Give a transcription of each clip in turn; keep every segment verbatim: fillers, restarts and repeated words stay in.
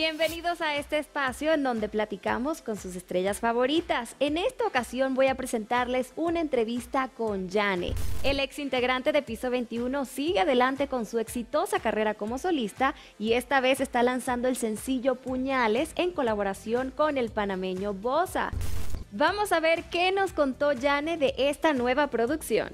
Bienvenidos a este espacio en donde platicamos con sus estrellas favoritas. En esta ocasión voy a presentarles una entrevista con Yane. El ex integrante de Piso veintiuno sigue adelante con su exitosa carrera como solista y esta vez está lanzando el sencillo Puñales en colaboración con el panameño Bosa. Vamos a ver qué nos contó Yane de esta nueva producción.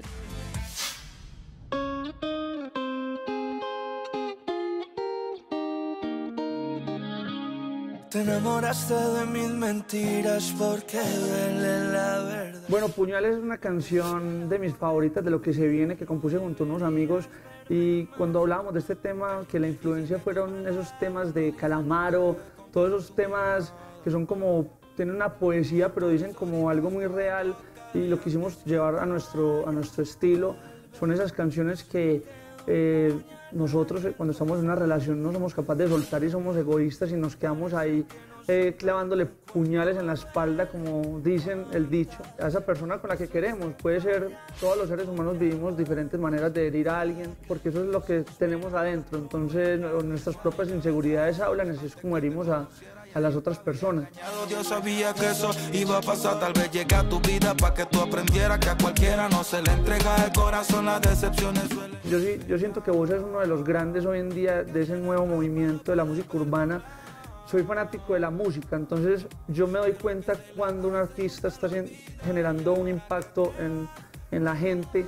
Te enamoraste de mis mentiras porque duele la verdad. Bueno, Puñales es una canción de mis favoritas, de lo que se viene, que compuse junto a unos amigos. Y cuando hablábamos de este tema, que la influencia fueron esos temas de Calamaro, todos esos temas que son como, tienen una poesía, pero dicen como algo muy real. Y lo quisimos llevar a nuestro, a nuestro estilo. Son esas canciones que eh, nosotros cuando estamos en una relación no somos capaces de soltar y somos egoístas y nos quedamos ahí eh, clavándole puñales en la espalda, como dicen el dicho, a esa persona con la que queremos. Puede ser, todos los seres humanos vivimos diferentes maneras de herir a alguien, porque eso es lo que tenemos adentro. Entonces nuestras propias inseguridades hablan, así es como herimos a, a las otras personas. Yo sabía que eso iba a pasar, tal vez llegue a tu vida para que tú aprendieras que a cualquiera no se le entrega el corazón, las decepciones suelen... Yo, sí, yo siento que Bosa es uno de los grandes hoy en día de ese nuevo movimiento de la música urbana. Soy fanático de la música, entonces yo me doy cuenta cuando un artista está generando un impacto en, en la gente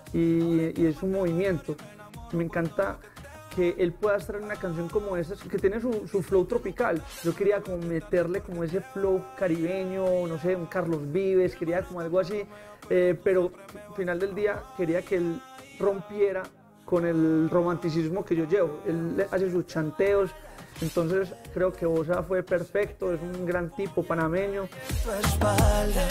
y, y es un movimiento. Me encanta que él pueda estar en una canción como esa, que tiene su, su flow tropical. Yo quería como meterle como ese flow caribeño, no sé, un Carlos Vives, quería como algo así, eh, pero al final del día quería que él rompiera con el romanticismo que yo llevo. Él hace sus chanteos, entonces creo que Bosa fue perfecto, es un gran tipo panameño. Tu espalda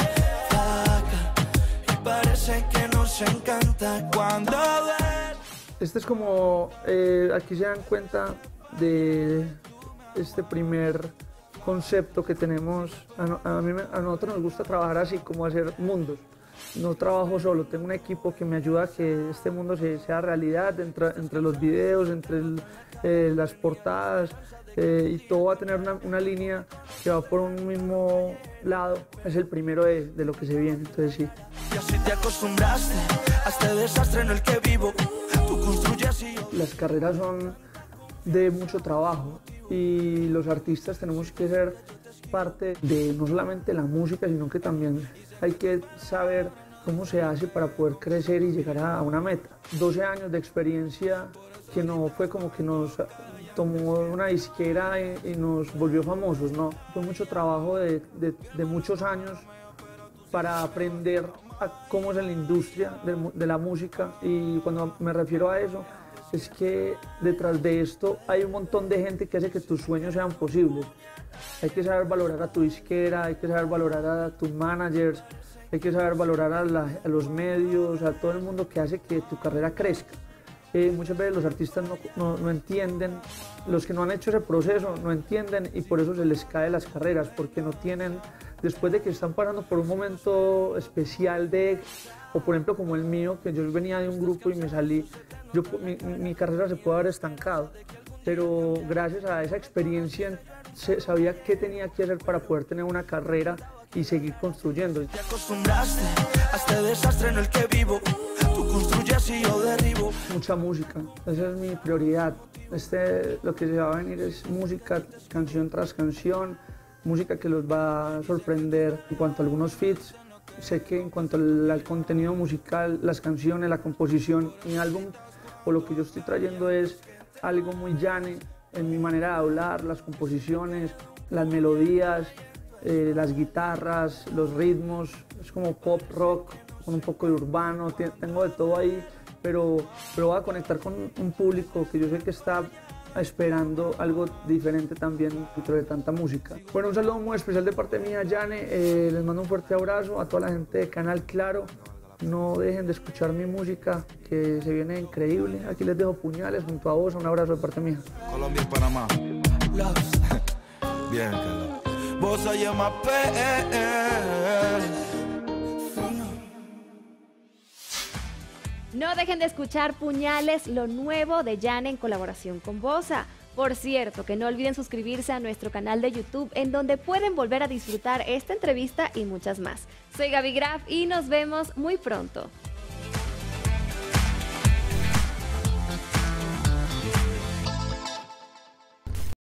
flaca y parece que nos encanta cuando ves. Este es como, eh, aquí se dan cuenta de este primer concepto que tenemos. A, a, mí, a nosotros nos gusta trabajar así, como hacer mundos. No trabajo solo, tengo un equipo que me ayuda a que este mundo se, sea realidad, entre, entre los videos, entre el, eh, las portadas, eh, y todo va a tener una, una línea que va por un mismo lado. Es el primero de, de lo que se viene, entonces sí. Y así te acostumbraste a este desastre en el que vivo. Tú construyes y yo... Las carreras son de mucho trabajo y los artistas tenemos que ser parte de no solamente la música, sino que también hay que saber cómo se hace para poder crecer y llegar a una meta. doce años de experiencia que no fue como que nos tomó una disquera y, y nos volvió famosos, no. Fue mucho trabajo de, de, de muchos años para aprender a cómo es la industria de, de la música, y cuando me refiero a eso es que detrás de esto hay un montón de gente que hace que tus sueños sean posibles. Hay que saber valorar a tu disquera, hay que saber valorar a tus managers, hay que saber valorar a, la, a los medios, a todo el mundo que hace que tu carrera crezca. Eh, muchas veces los artistas no, no, no entienden, los que no han hecho ese proceso no entienden, y por eso se les caen las carreras, porque no tienen, después de que están pasando por un momento especial de, o por ejemplo como el mío, que yo venía de un grupo y me salí, yo, mi, mi carrera se puede haber estancado, pero gracias a esa experiencia se, sabía qué tenía que hacer para poder tener una carrera y seguir construyendo. Te acostumbraste a este desastre en el que vivo. Tú construyes y yo derribo. Mucha música, esa es mi prioridad. Este, lo que se va a venir es música, canción tras canción, música que los va a sorprender en cuanto a algunos feats. Sé que en cuanto al, al contenido musical, las canciones, la composición, mi álbum o lo que yo estoy trayendo es algo muy Yane en mi manera de hablar, las composiciones, las melodías, eh, las guitarras, los ritmos. Es como pop rock con un poco de urbano, tengo de todo ahí, pero, pero voy a conectar con un público que yo sé que está esperando algo diferente también dentro de tanta música. Bueno, un saludo muy especial de parte mía, Yane, eh, les mando un fuerte abrazo a toda la gente de Canal Claro. No dejen de escuchar mi música, que se viene increíble. Aquí les dejo Puñales junto a vos, un abrazo de parte mía. Colombia y Panamá. Bien, Carlos. Bosa llama P. No dejen de escuchar Puñales, lo nuevo de Yane en colaboración con Bosa. Por cierto, que no olviden suscribirse a nuestro canal de YouTube, en donde pueden volver a disfrutar esta entrevista y muchas más. Soy Gaby Graf y nos vemos muy pronto.